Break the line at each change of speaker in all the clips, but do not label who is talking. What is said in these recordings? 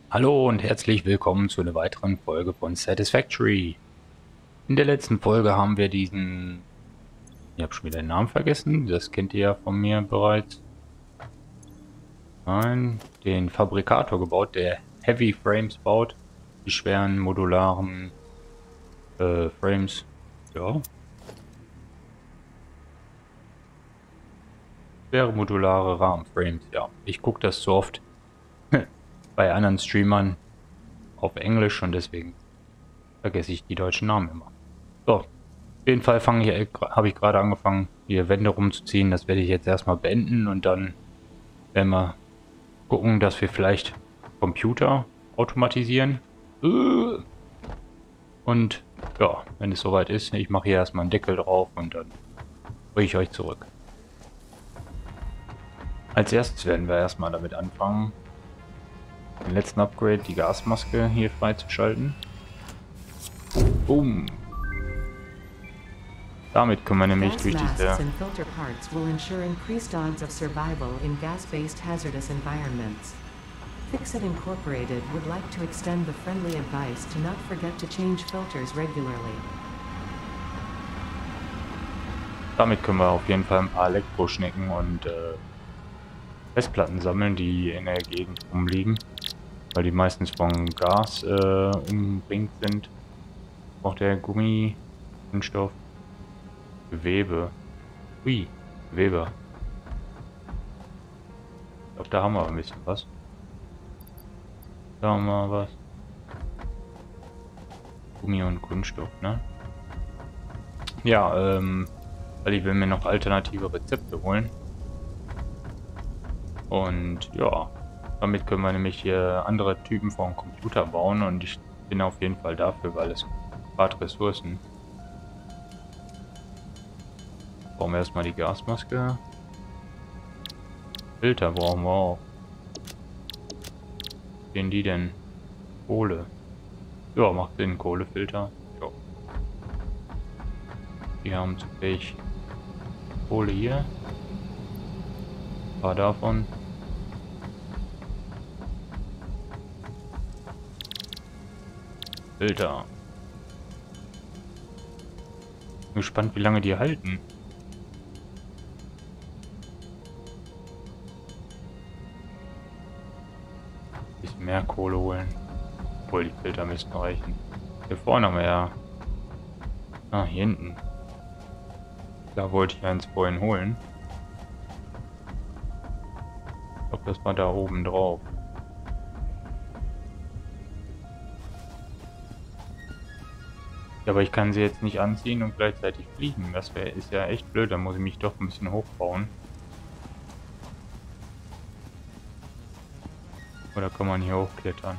Hallo und herzlich willkommen zu einer weiteren Folge von Satisfactory. In der letzten Folge haben wir ich habe schon wieder den Namen vergessen, das kennt ihr ja von mir bereits. Nein, den Fabrikator gebaut, der Heavy Frames baut, die schweren modularen Frames. Ja, schwere modulare Rahmenframes, ja. Ich gucke das so oft bei anderen Streamern auf Englisch und deswegen vergesse ich die deutschen Namen immer. So, auf jeden Fall habe ich gerade angefangen, hier Wände rumzuziehen. Das werde ich jetzt erstmal beenden und dann werden wir gucken, dass wir vielleicht Computer automatisieren. Und ja, wenn es soweit ist, ich mache hier erstmal einen Deckel drauf und dann bringe ich euch zurück. Als erstes werden wir erstmal damit anfangen, den letzten Upgrade, die Gasmaske hier freizuschalten. Boom. Damit können wir nämlich
Gas
durch
masks
diese...
and filter parts will ensure increased odds of survival in gas-based hazardous environments. Fixit Incorporated would like to extend the friendly advice to not forget to change filters regularly.
Damit können wir auf jeden Fall ein paar Elektroschnecken und Festplatten sammeln, die in der Gegend rumliegen, weil die meistens von Gas umringt sind. Auch der Gummi, Kunststoff, Gewebe. Ui, Gewebe. Ich glaube, da haben wir ein bisschen was. Da haben wir was. Gummi und Kunststoff, ne? Ja, weil ich will mir noch alternative Rezepte holen. Und ja, damit können wir nämlich hier andere Typen von Computer bauen und ich bin auf jeden Fall dafür, weil es spart Ressourcen. Brauchen wir erstmal die Gasmaske. Filter brauchen wir auch. Wie sehen die denn? Kohle. Ja, macht Sinn, Kohlefilter. Jo. Die haben zufällig Kohle hier. Ein paar davon. Filter. Bin gespannt, wie lange die halten. Bisschen mehr Kohle holen. Obwohl, die Filter müssten reichen. Hier vorne haben wir ja... Ah, hier hinten. Da wollte ich eins vorhin holen. Ich glaube, das war da oben drauf. Ja, aber ich kann sie jetzt nicht anziehen und gleichzeitig fliegen. Ist ja echt blöd. Da muss ich mich doch ein bisschen hochbauen. Oder kann man hier hochklettern?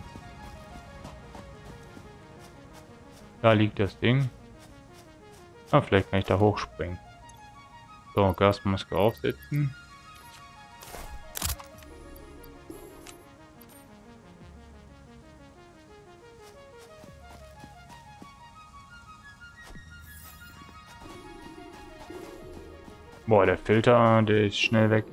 Da liegt das Ding. Ah, vielleicht kann ich da hochspringen. So, Gasmaske aufsetzen. Boah, der Filter, der ist schnell weg.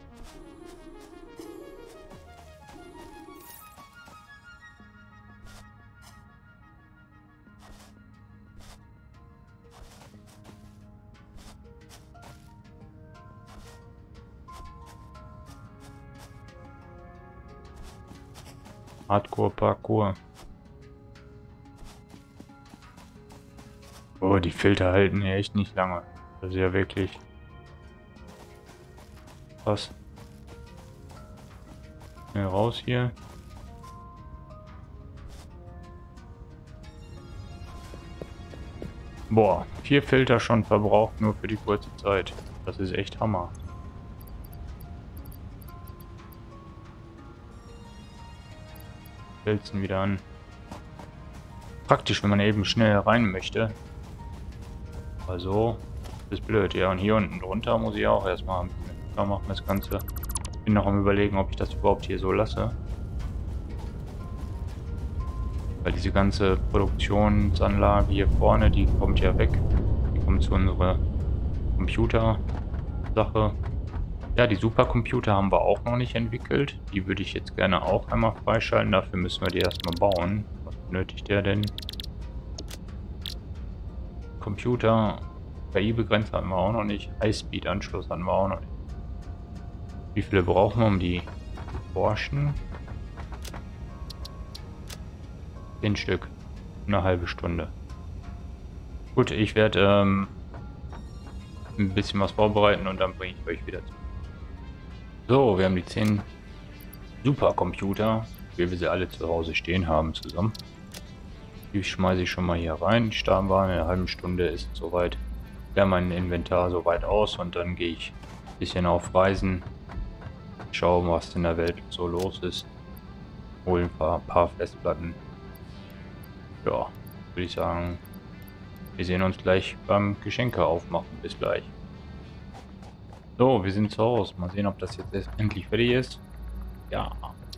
Hardcore Parkour. Oh, die Filter halten ja echt nicht lange. Das ist ja wirklich krass. Schnell raus hier. Boah, 4 Filter schon verbraucht, nur für die kurze Zeit. Das ist echt Hammer. Wälzen wieder an. Praktisch, wenn man eben schnell rein möchte. Also, ist blöd. Ja, und hier unten drunter muss ich auch erstmal ein bisschen klar machen, das Ganze. Bin noch am Überlegen, ob ich das überhaupt hier so lasse. Weil diese ganze Produktionsanlage hier vorne, die kommt ja weg. Die kommt zu unserer Computer-Sache. Ja, die Supercomputer haben wir auch noch nicht entwickelt. Die würde ich jetzt gerne auch einmal freischalten. Dafür müssen wir die erstmal bauen. Was benötigt der denn? Computer, KI-Begrenzer hatten wir auch noch nicht. Highspeed-Anschluss hatten wir auch noch nicht. Wie viele brauchen wir, um die zu forschen? 10 Stück. Eine halbe Stunde. Gut, ich werde ein bisschen was vorbereiten und dann bringe ich euch wieder zu. So, wir haben die 10 Supercomputer, wie wir sie alle zu Hause stehen haben, zusammen. Die schmeiße ich schon mal hier rein. Die Startbahn in einer halben Stunde ist soweit. Ja, mein Inventar soweit aus und dann gehe ich ein bisschen auf Reisen. Schauen, was in der Welt so los ist. Holen ein paar Festplatten. Ja, würde ich sagen, wir sehen uns gleich beim Geschenke aufmachen. Bis gleich. So, wir sind zu Hause. Mal sehen, ob das jetzt endlich fertig ist. Ja.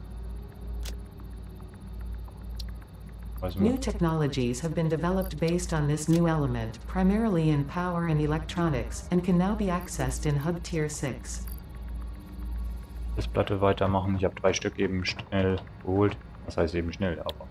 New technologies have been developed based on this new element, primarily in power and electronics, and can now be accessed in Hub Tier 6.
Festplatte weitermachen. Ich habe 3 Stück eben schnell geholt. Das heißt eben schnell, aber.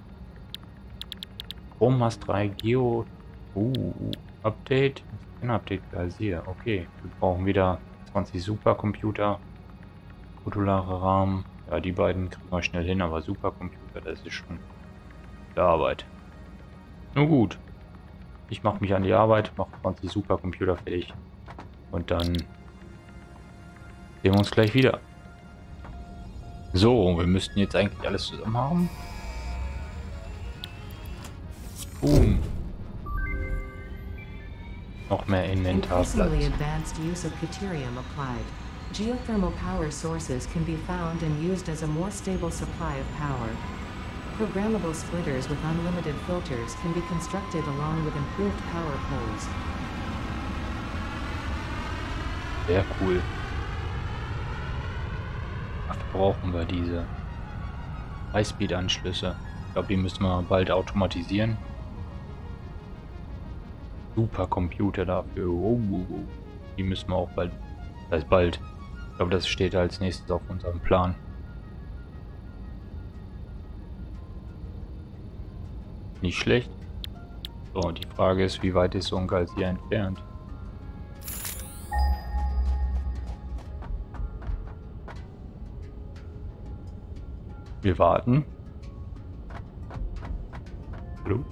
Romas 3 Geo. Update. Ein Update als hier. Okay. Wir brauchen wieder 20 Supercomputer. Modulare Rahmen. Ja, die beiden kriegen wir schnell hin, aber Supercomputer, das ist schon der Arbeit. Nun gut. Ich mache mich an die Arbeit, mache 20 Supercomputer fertig. Und dann sehen wir uns gleich wieder. So, wir müssten jetzt eigentlich alles zusammen haben. Boom. Noch mehr Inventarplatz.
Increasingly advanced use of deuterium applied. Geothermal power sources can be found and used as a more stable supply of power. Programmable splitters with unlimited filters can be constructed along with improved power poles.
Sehr cool. Dafür brauchen wir diese Highspeed-Anschlüsse. Ich glaube, die müssen wir bald automatisieren. Supercomputer dafür. Die müssen wir auch bald. Das heißt bald. Ich glaube, das steht als nächstes auf unserem Plan. Nicht schlecht. So, die Frage ist, wie weit ist so ein Gals hier entfernt? Wir warten. Hallo?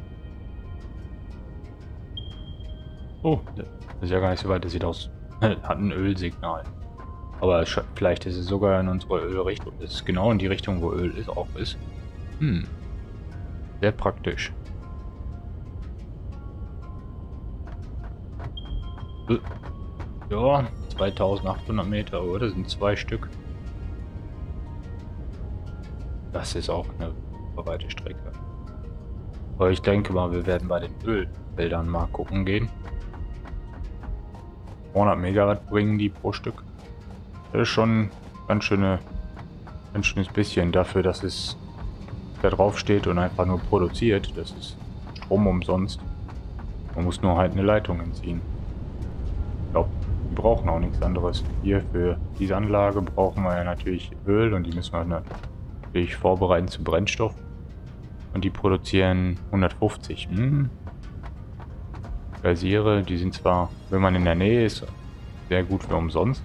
Oh, das ist ja gar nicht so weit. Das sieht aus. Hat ein Ölsignal. Aber vielleicht ist es sogar in unserer Ölrichtung. Das ist genau in die Richtung, wo Öl ist, auch ist. Sehr praktisch. Ja, 2800 Meter, oder? Das sind 2 Stück. Das ist auch eine weite Strecke. Aber ich denke mal, wir werden bei den Ölfeldern mal gucken gehen. 200 Megawatt bringen die pro Stück. Das ist schon ganz schönes bisschen dafür, dass es da drauf steht und einfach nur produziert. Das ist Strom umsonst. Man muss nur halt eine Leitung entziehen. Ich glaube, wir brauchen auch nichts anderes. Hier für diese Anlage brauchen wir ja natürlich Öl und die müssen wir natürlich vorbereiten zu Brennstoff. Und die produzieren 150. Geysire, die sind zwar, wenn man in der Nähe ist, sehr gut für umsonst.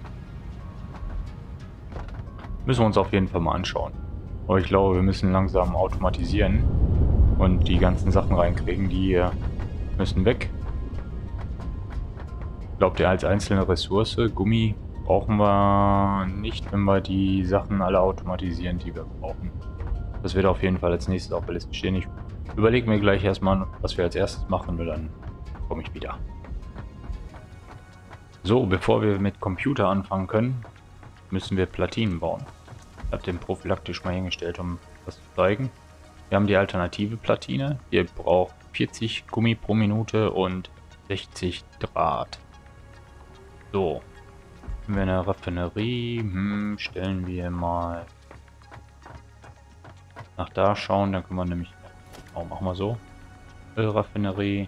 Müssen wir uns auf jeden Fall mal anschauen. Aber ich glaube, wir müssen langsam automatisieren und die ganzen Sachen reinkriegen, die hier müssen weg. Glaubt ihr, als einzelne Ressource, Gummi brauchen wir nicht, wenn wir die Sachen alle automatisieren, die wir brauchen. Das wird auf jeden Fall als nächstes auf der Liste stehen. Ich überlege mir gleich erstmal, was wir als erstes machen und dann komme ich wieder. So, bevor wir mit Computer anfangen können, müssen wir Platinen bauen. Ich habe den prophylaktisch mal hingestellt, um das zu zeigen. Wir haben die alternative Platine. Ihr braucht 40 Gummi pro Minute und 60 Draht. So. Wenn wir eine Raffinerie, stellen wir mal nach da schauen, dann können wir nämlich, oh, machen wir so. Ölraffinerie.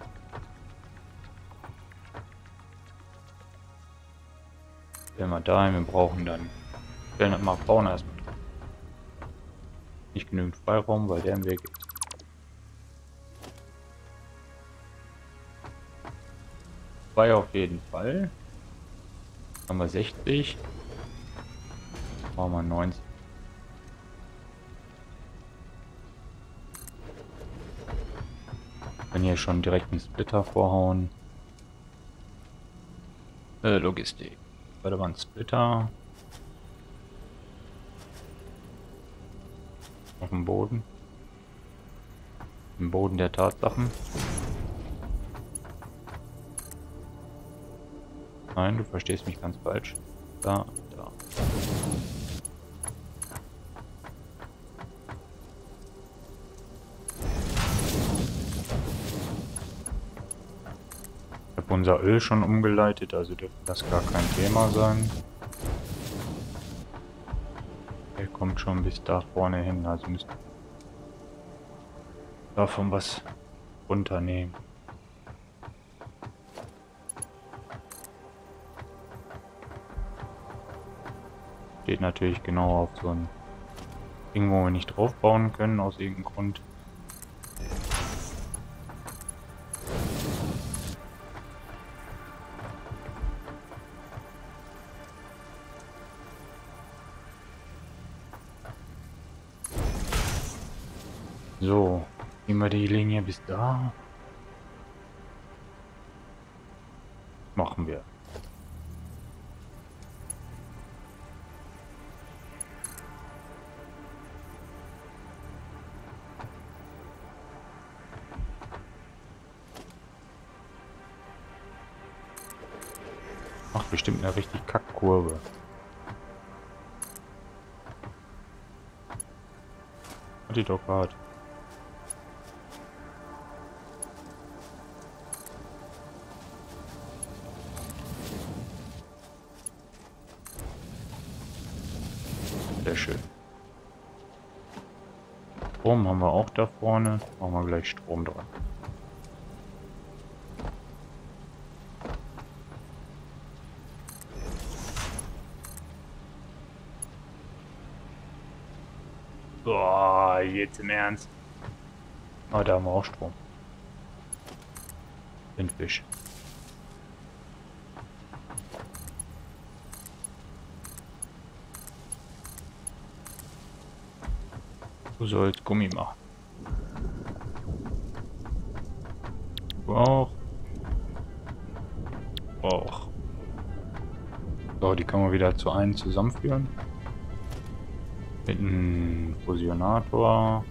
Stellen wir dahin, wir brauchen dann... Stellen das mal vorne erstmal dran. Nicht genügend Freiraum, weil der im Weg ist. Zwei auf jeden Fall. Haben wir 60. Machen wir 90. Wenn hier schon direkt einen Splitter vorhauen. Logistik. Warte mal, ein Splitter. Auf dem Boden. Im Boden der Tatsachen. Nein, du verstehst mich ganz falsch. Da, da. Ich habe unser Öl schon umgeleitet, also dürfte das gar kein Thema sein. Er kommt schon bis da vorne hin, also müsste davon was runternehmen. Steht natürlich genau auf so ein Ding, wo wir nicht drauf bauen können, aus irgendeinem Grund. So, nehmen wir die Linie bis da. Machen wir. Macht bestimmt eine richtig Kackkurve. Hat die doch gerade. Sehr schön. Strom haben wir auch da vorne. Machen wir gleich Strom dran. Boah, jetzt im Ernst. Ah, da haben wir auch Strom. Den Fisch. Du sollst Gummi machen. Du auch. Auch. So, die können wir wieder zu einem zusammenführen. Mit einem Fusionator.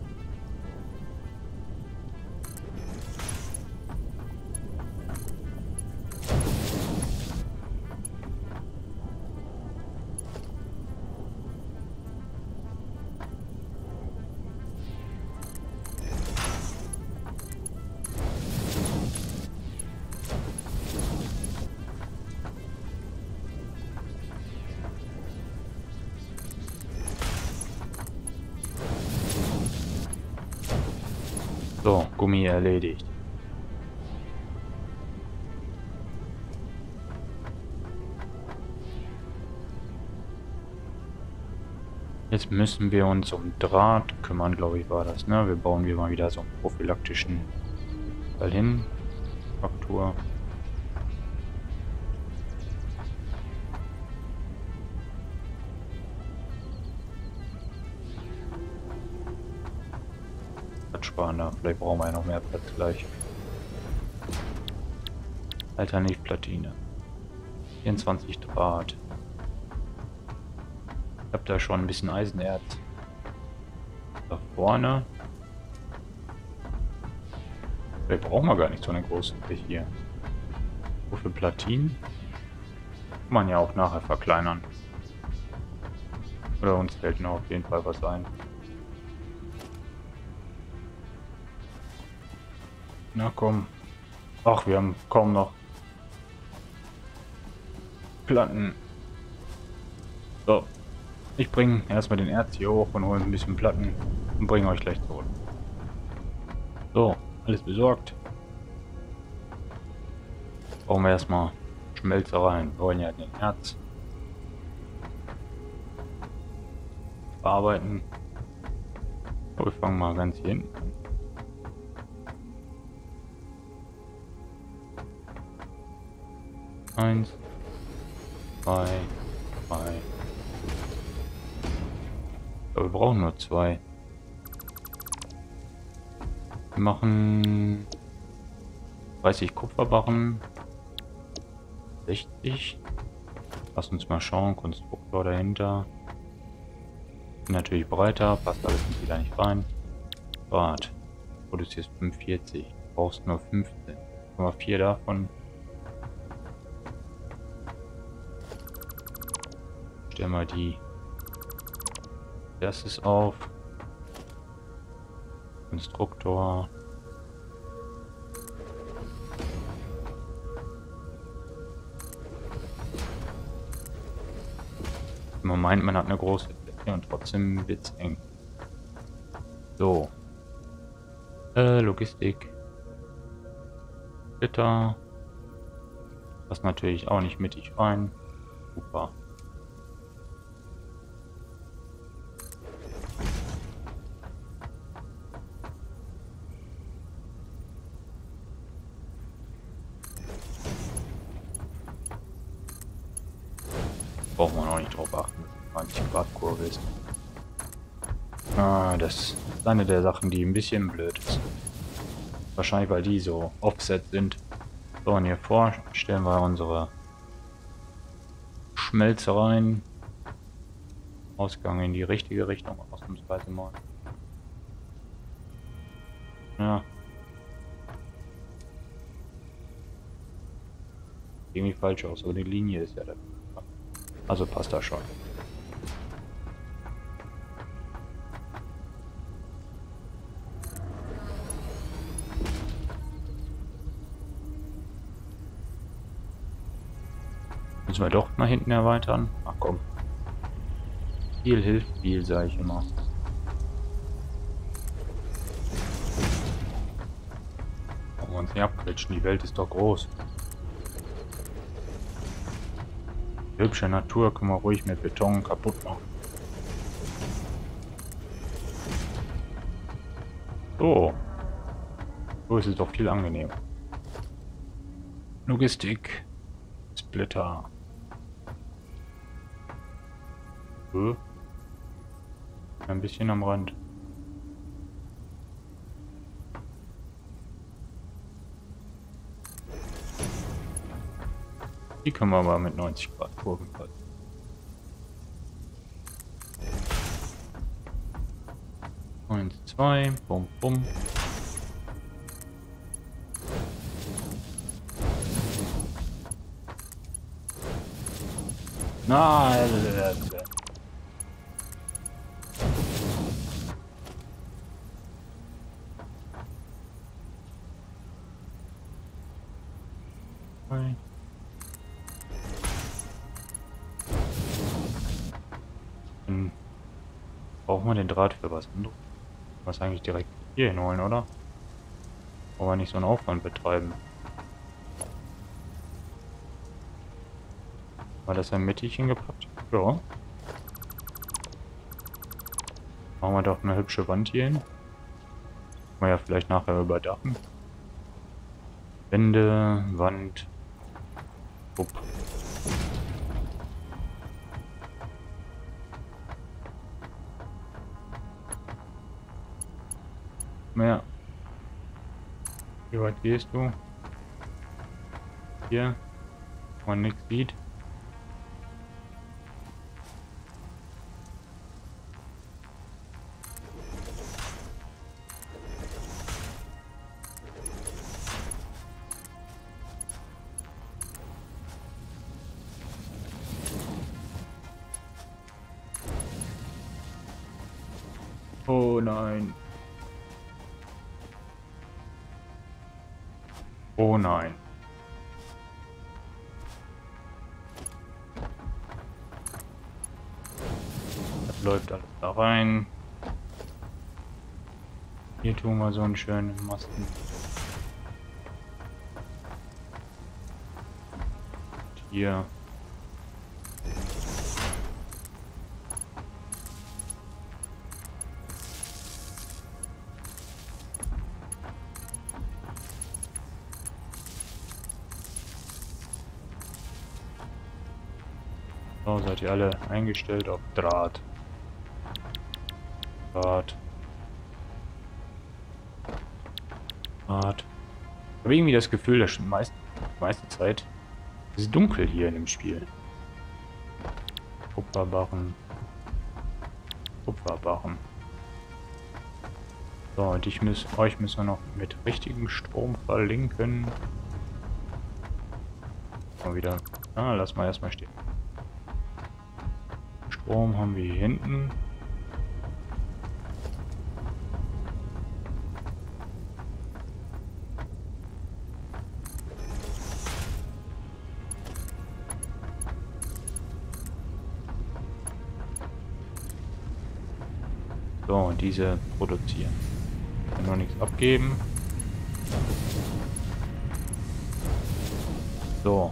So, Gummi erledigt. Jetzt müssen wir uns um Draht kümmern, glaube ich, war das, ne? Wir bauen hier mal wieder so einen prophylaktischen Teil hin. Faktor. Platzsparender. Vielleicht brauchen wir ja noch mehr Platz gleich. Alternativplatine. 24 Draht. Ich habe da schon ein bisschen Eisenerz. Da vorne. Vielleicht brauchen wir gar nicht so eine große Fläche hier. Wofür Platinen? Kann man ja auch nachher verkleinern. Oder uns fällt noch auf jeden Fall was ein. Na komm. Ach, wir haben kaum noch Platten. So. Ich bringe erstmal den Erz hier hoch und hole ein bisschen Platten und bringe euch gleich zurück. So, alles besorgt. Brauchen wir erstmal Schmelzereien. Wir wollen ja den Erz bearbeiten. Aber wir fangen mal ganz hier hinten an. Eins, zwei, drei. Aber wir brauchen nur 2. Wir machen 30 Kupferbarren. 60. Lass uns mal schauen. Konstruktor dahinter. Natürlich breiter. Passt alles wieder nicht rein. Grad. Produzierst 45. Brauchst nur 15. 4 davon. Stell mal die erstes auf. Konstruktor. Man meint, man hat eine große Fläche und trotzdem wird's eng. So. Logistik. Splitter. Das natürlich auch nicht mittig rein. Super. Braucht man auch nicht drauf achten, dass es 90 Grad Kurve ist. Das ist eine der Sachen, die ein bisschen blöd ist. Wahrscheinlich, weil die so offset sind. So, und hier vor stellen wir unsere Schmelzereien. Ausgang in die richtige Richtung, ausnahmsweise mal. Ja. Irgendwie falsch aus, aber die Linie ist ja da. Also passt das schon. Müssen wir doch nach hinten erweitern? Ach komm. Viel hilft viel, sage ich immer. Wollen wir uns nicht abquetschen, die Welt ist doch groß. Hübsche Natur können wir ruhig mit Beton kaputt machen. So. So ist es doch viel angenehmer. Logistik. Splitter. Ein bisschen am Rand. Die können wir aber mit 90 Grad Kurven fassen. Eins, zwei, bum, bum. Nein, brauchen wir den Draht für was anderes? Was eigentlich direkt hier hinholen, oder? Wollen wir nicht so einen Aufwand betreiben? War das ein Mittchen gepackt? Ja. Machen wir doch eine hübsche Wand hier hin. Können wir ja vielleicht nachher überdachen. Wände, Wand. Upp. Mehr. Wie weit gehst du? Hier. Wo man nichts sieht. Oh nein. Oh nein. Das läuft alles da rein. Hier tun wir so einen schönen Masten. Und hier. So, seid ihr alle eingestellt auf Draht. Draht. Draht. Ich habe irgendwie das Gefühl, dass schon meiste Zeit es ist dunkel hier in dem Spiel. Kupferbarren. Kupferbarren. So, und euch müssen wir noch mit richtigem Strom verlinken. Mal wieder. Ah, lass mal erstmal stehen. Strom haben wir hier hinten. So, und diese produzieren. Kann noch nichts abgeben. So.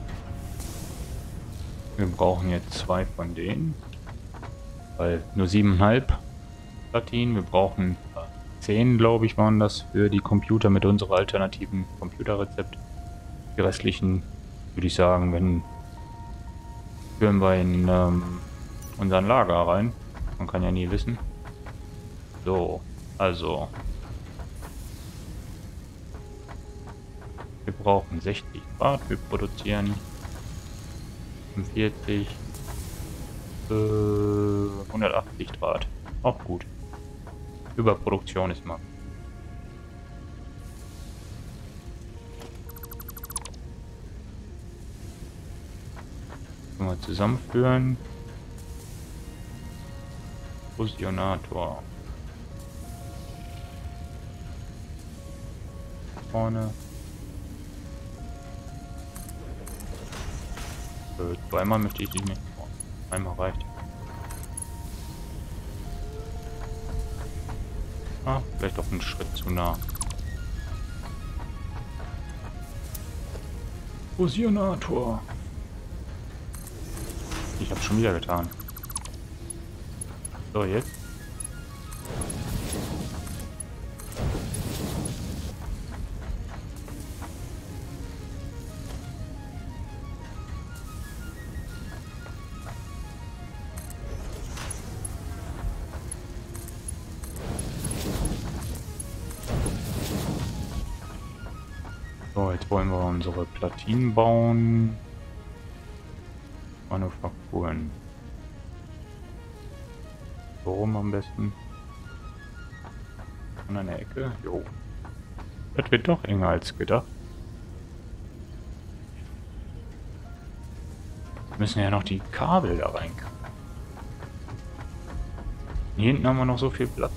Wir brauchen jetzt 2 von denen. Weil nur 7,5 Platinen. Wir brauchen 10, glaube ich, waren das für die Computer mit unserer alternativen Computerrezept. Die restlichen, würde ich sagen, führen wir in unseren Lager rein. Man kann ja nie wissen. So, also. Wir brauchen 60 Grad. Wir produzieren 45. 180 Grad. Auch gut. Überproduktion ist mal. Mal zusammenführen. Fusionator. Vorne. Zweimal möchte ich nicht. Einmal reicht. Ah, vielleicht auch einen Schritt zu nah. Fusionator. Ich habe schon wieder getan. So, jetzt. So, jetzt wollen wir unsere Platinen bauen. Manufakturen. So rum am besten. An einer Ecke. Jo. Das wird doch enger als gedacht. Wir müssen ja noch die Kabel da rein. Hier hinten haben wir noch so viel Platz.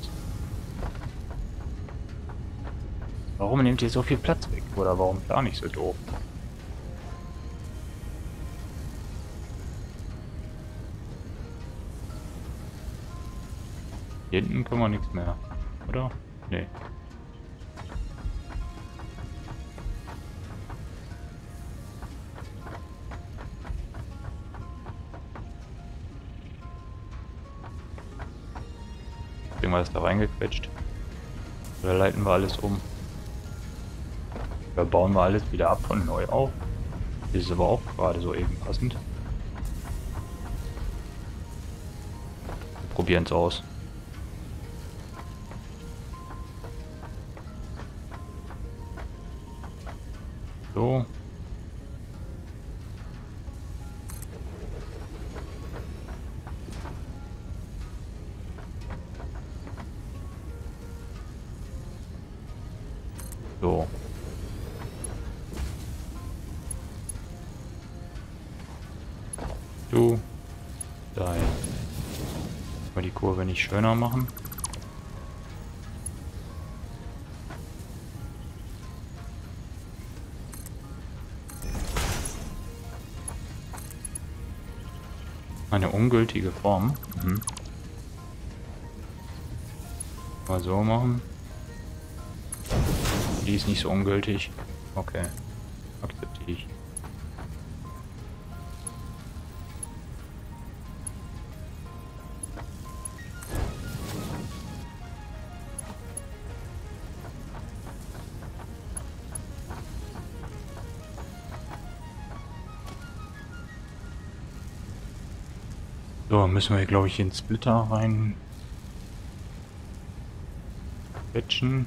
Warum nehmt ihr so viel Platz weg? Oder warum plane ich so doof? Hier hinten können wir nichts mehr. Oder? Nee. Kriegen wir das da reingequetscht? Oder leiten wir alles um? Oder bauen wir alles wieder ab und neu auf? Das ist aber auch gerade so eben passend. Wir probieren es aus. So. So. Du. Da. Mal die Kurve nicht schöner machen. Eine ungültige Form. Mhm. Mal so machen. Die ist nicht so ungültig. Okay. Akzeptiere ich. So, müssen wir hier, glaube ich, den Splitter rein quetschen.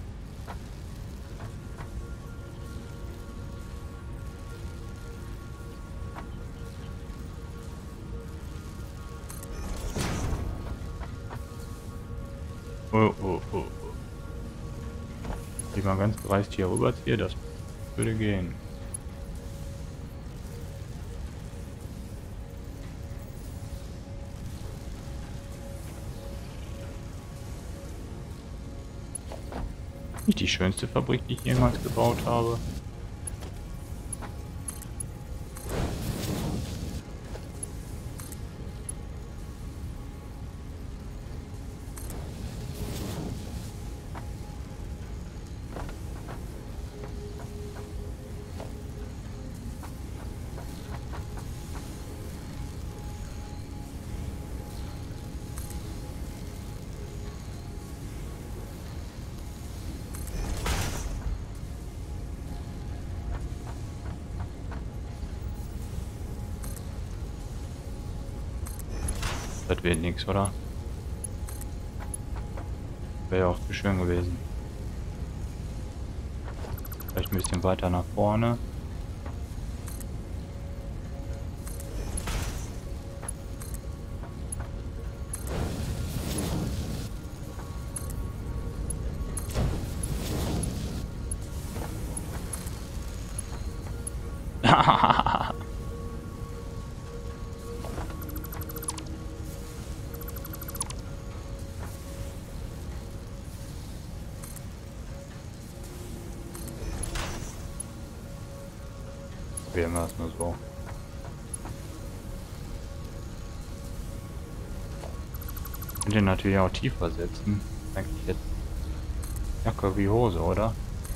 Oh, oh, oh, oh. Wenn man ganz dreist hier rüberziehe, das würde gehen. Nicht die schönste Fabrik, die ich jemals gebaut habe. Das wird nichts, oder? Wäre ja auch zu schön gewesen. Vielleicht ein bisschen weiter nach vorne. Wären wir es nur so. Und den natürlich auch tiefer setzen. Eigentlich jetzt Jacke wie Hose, oder?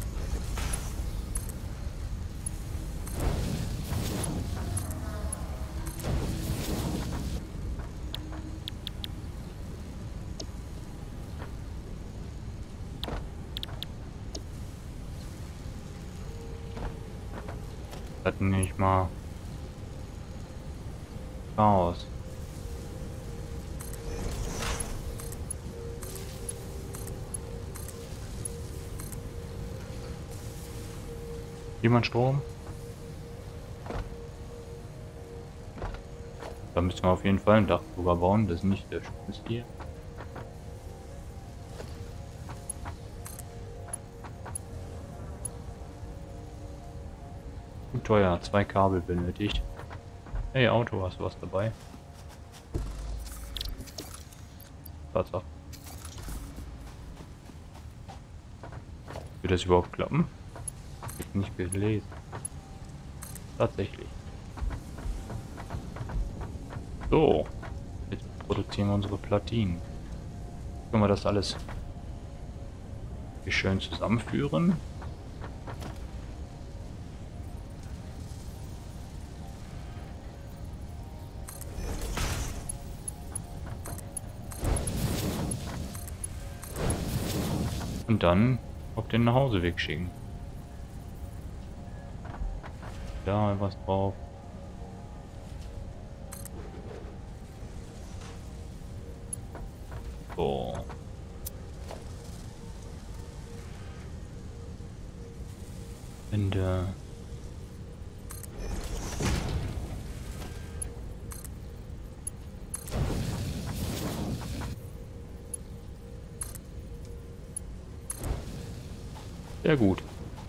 Das nicht mal Chaos. Jemand Strom? Da müssen wir auf jeden Fall ein Dach drüber bauen, das ist nicht der Schluss hier. Zu teuer, 2 Kabel benötigt. Hey Auto, hast du was dabei? Tatsache. Wird das überhaupt klappen? Ich habe nicht gelesen. Tatsächlich. So. Jetzt produzieren wir unsere Platinen. Können wir das alles hier schön zusammenführen? Und dann auf den Nachhauseweg schicken. Da was drauf. So. Ende. Sehr gut.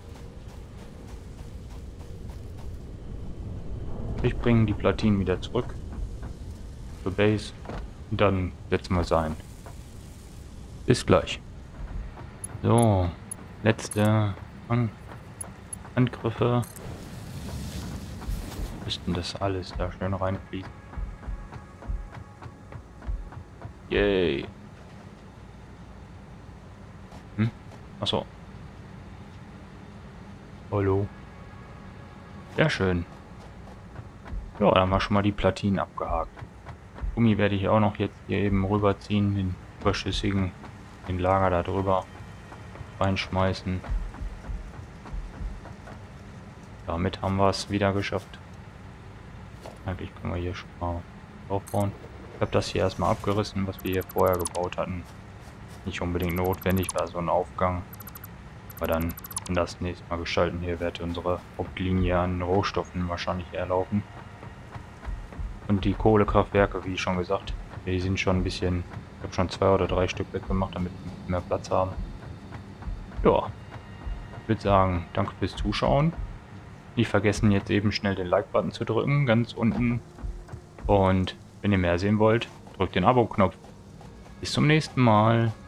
Ich bringe die Platinen wieder zurück zur Base und dann setzen wir es ein. Bis gleich. So, letzte Angriffe. Müssten das alles da schön reinfließen. Yay. Achso. Hallo. Sehr schön. Ja, dann haben wir schon mal die Platinen abgehakt. Gummi werde ich auch noch jetzt hier eben rüberziehen, den überschüssigen, den Lager da drüber reinschmeißen. Damit haben wir es wieder geschafft. Eigentlich können wir hier schon mal aufbauen. Ich habe das hier erstmal abgerissen, was wir hier vorher gebaut hatten. Nicht unbedingt notwendig, war so ein Aufgang. Aber dann, wenn das nächste Mal gestalten, hier wird unsere Hauptlinie an Rohstoffen wahrscheinlich herlaufen. Und die Kohlekraftwerke, wie schon gesagt, die sind schon ein bisschen, ich habe schon 2 oder 3 Stück weggemacht, damit wir mehr Platz haben. Ja, ich würde sagen, danke fürs Zuschauen. Nicht vergessen, jetzt eben schnell den Like-Button zu drücken, ganz unten. Und wenn ihr mehr sehen wollt, drückt den Abo-Knopf. Bis zum nächsten Mal.